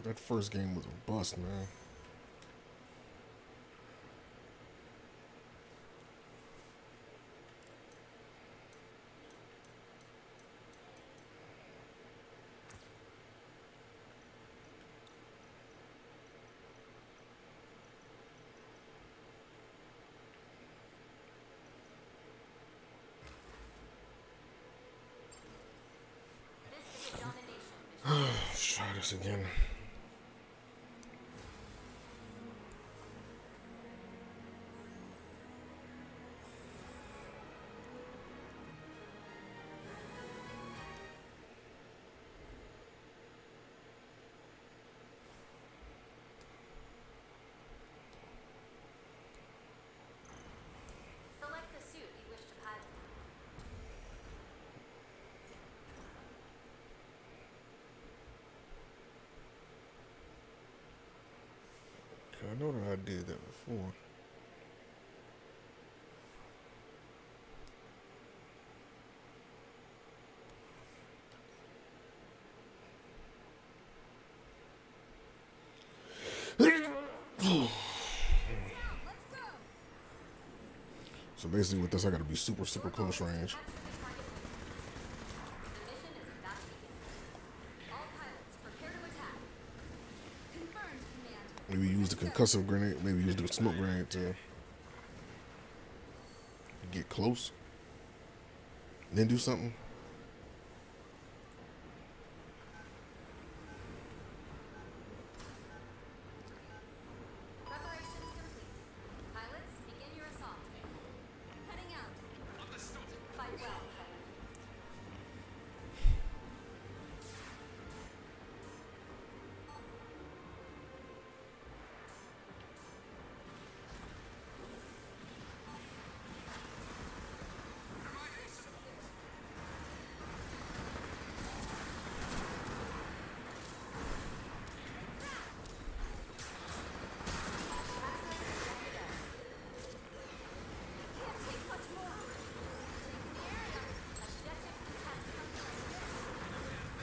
That first game was a bust, man. Let's try this again. Select the suit you wish to pilot. I know that I did that before. So basically with this I gotta be super close range. The mission is about to begin. All pilots, prepare to attack. Confirmed, Command. Maybe use the concussive grenade, maybe use the smoke grenade to get close. Then do something. Preparations complete. Pilots, begin your assault. Heading out. Fight well, pilot. Can't take much more. Taking the area. Objective contested.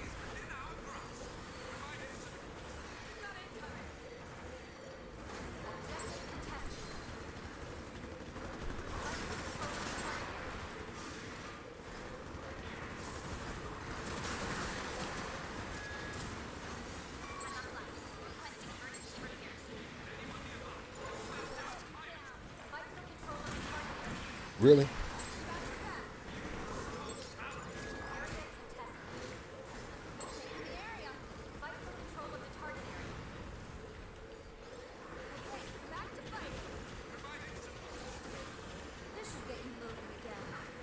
Objective contested. Fight for control of the target. Really? Area contested. Taking the area. Fight for control of the target area. Okay, back to fighting. This should get you moving again.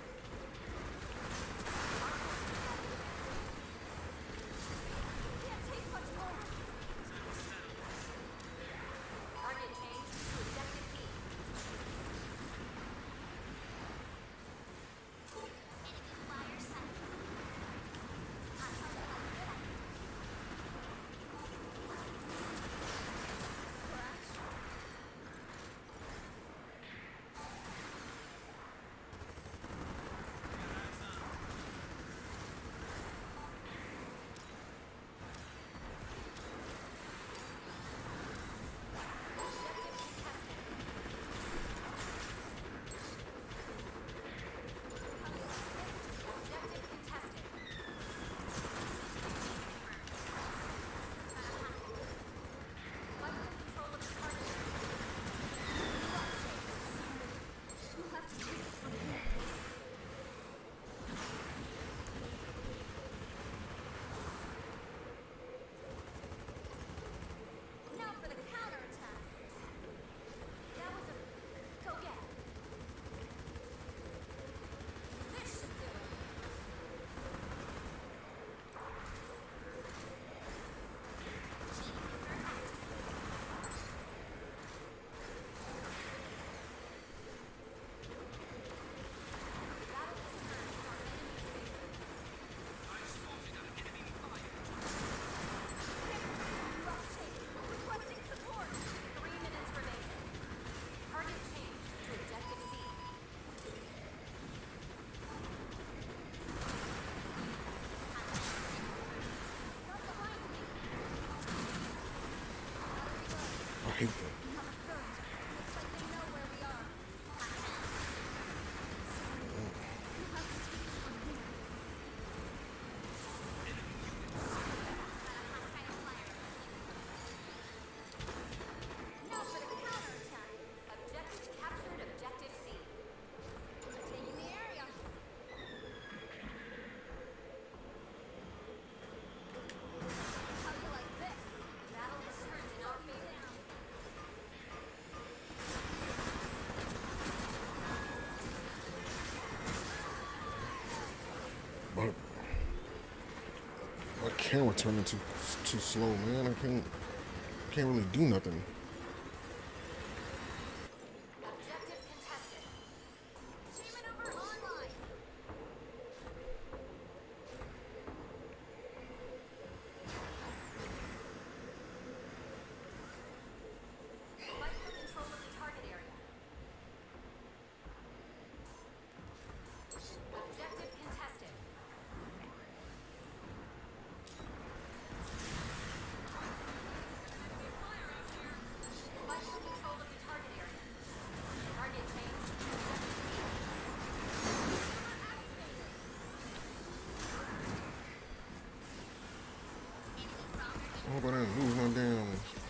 Can't take much more. Target changed to objective B. hate that. Looks like they know where we are. Now for the counterattack. Objective captured. Objective C. Taking the area. How do you like this? The battle has turned in our favor. But my camera turning too slow, man. I can't really do nothing. Objective contested. Team maneuver online. Fight for control of the target area. Objective contested. Fight for control of the target area. Target change. I hope I didn't lose my damn.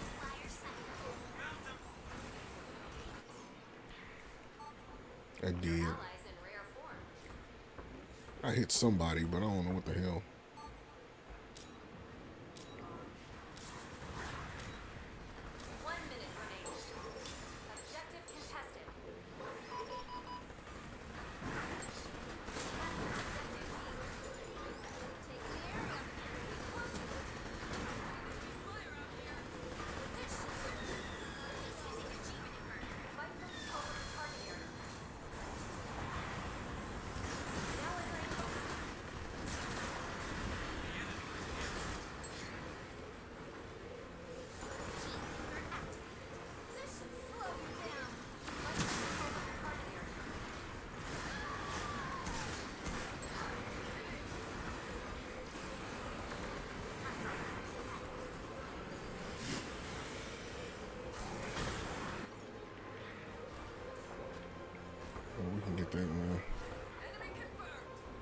I did. Allies in rare form. I hit somebody, but I don't know what the hell. 1 minute remaining. Objective contested. Taking the area. Fight for control of the target area. Now entering open. This should slow you down. Fight for control of the target area. Well, we can get that, man. Enemy confirmed.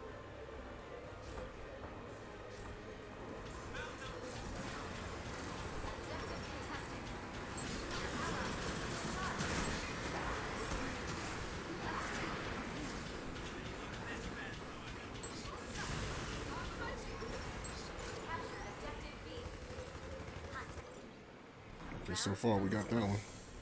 Objective contested. Captured objective B. Okay, so far we got that one.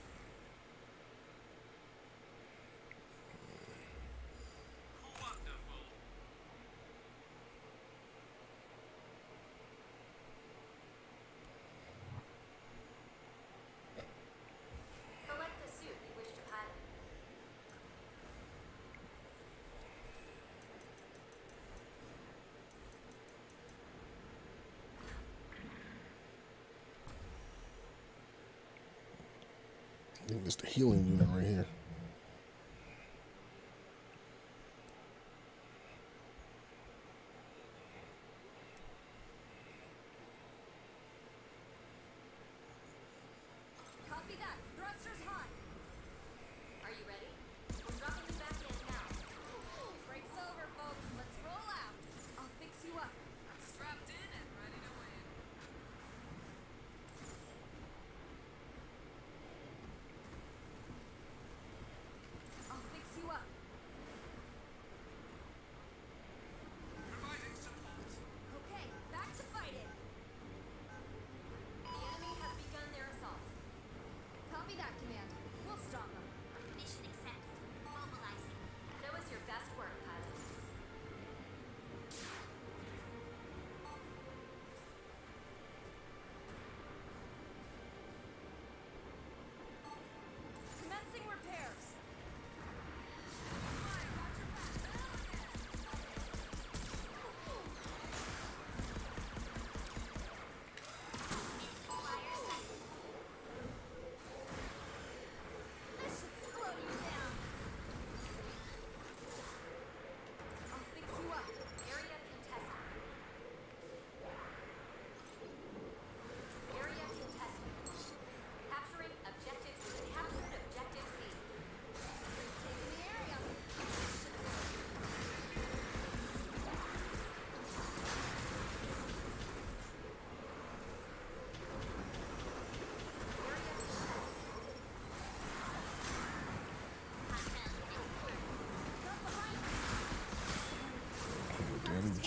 Select the suit you wish to pilot. I think it's the healing unit right here. Copy that. Thrusters high. Are you ready? We're dropping you back in now. Break's over, folks. Let's roll out. I'll fix you up. Strapped in and ready to win.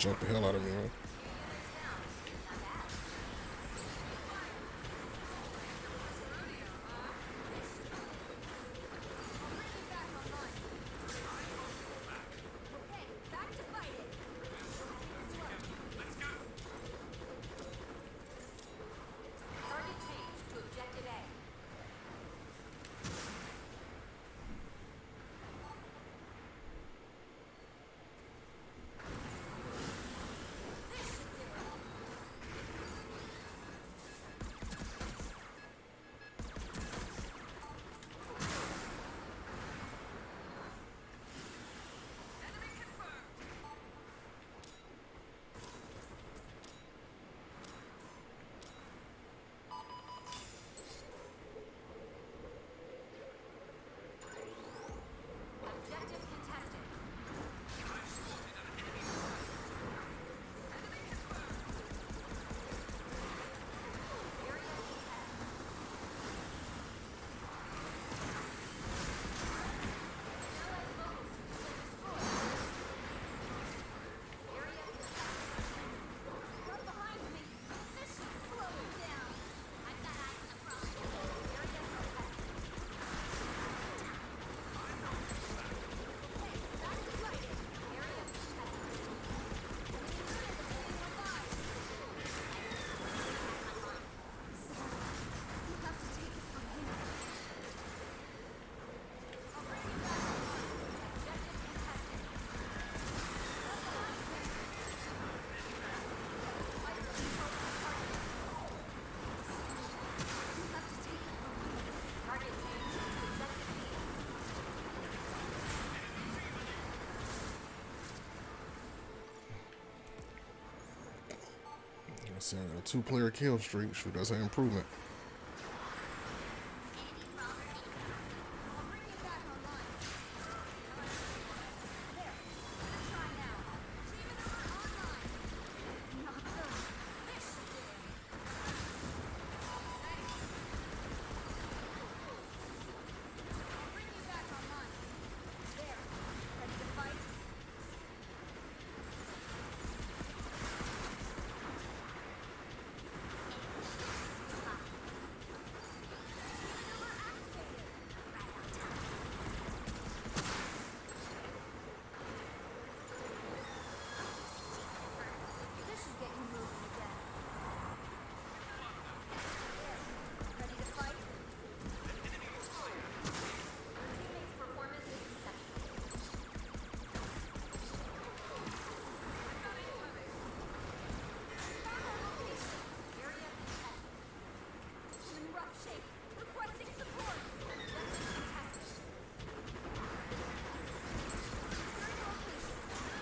jumped the hell out of me, man. Okay, back to fighting. Target change to objective A. This should do it. Enemy confirmed. Objective contested. Area contested. Allied foes destroyed. Area contested. Run behind me. This should slow him down. I've got eyes on the front. Area contested. Okay, back to fighting. Area contested. Enemy unit is being revived. Sorry. You have to take it from here. I'll bring you back online. Objective contested. Run behind me. Fire control target. You have to take it from here. Target change to objective B. I said a 2-player kill streak. Shoot, that's an improvement. I'll bring you back online. There. Let's try now. Achievement online. Not good. This should do it. I'll bring you back online. There. Ready to fight? Maneuver activated. This should get you moving again. There. Ready to fight? Your teammate's performance is exceptional. Found our location. Area contested. I'm in rough shape. Requesting support. Objective contested. Securing location.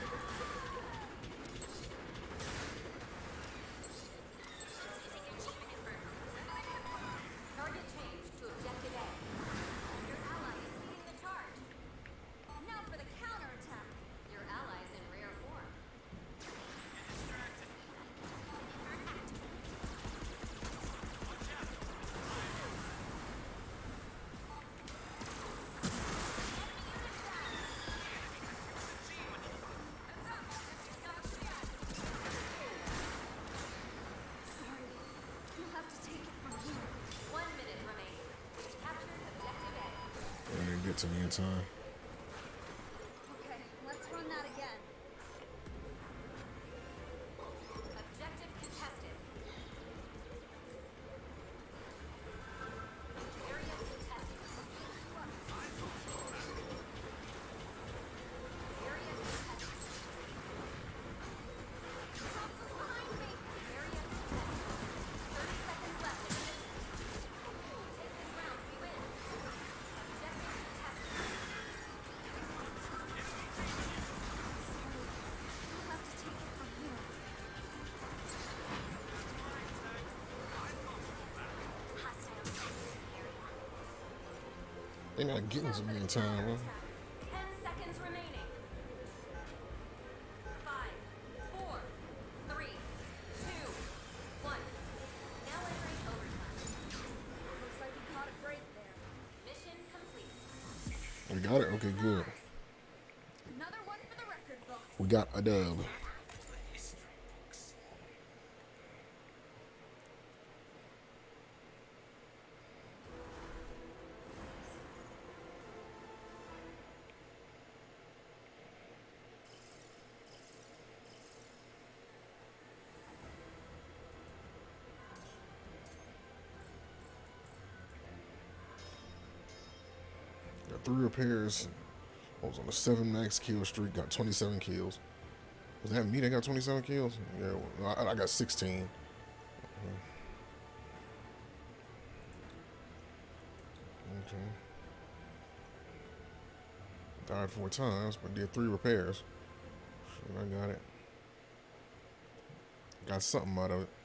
Target change to objective A. Your ally is leading the charge. Now for the counterattack. Your ally is in rare form. Sorry. You'll have to take it from here. 1 minute remaining. Captured objective A. It didn't get to me in time. Okay, let's run that again. Objective contested. Area contested. Area contested. Something's behind me. Area contested. 30 seconds left. Take this round, we win. Objective contested. You'll have to take it from here. They're not getting to me in time, man. 10 seconds remaining. 5, 4, 3, 2, 1. Now entering overtime. Looks like we caught a break there. Mission complete. We got it? Okay, good. Another one for the record book. We got a dub. got 3 repairs. I was on a 7 max kill streak. Got 27 kills. Was that me that got 27 kills? Yeah, well, I got 16. Okay. Died 4 times, but did 3 repairs. Shit, I got it. Got something out of it.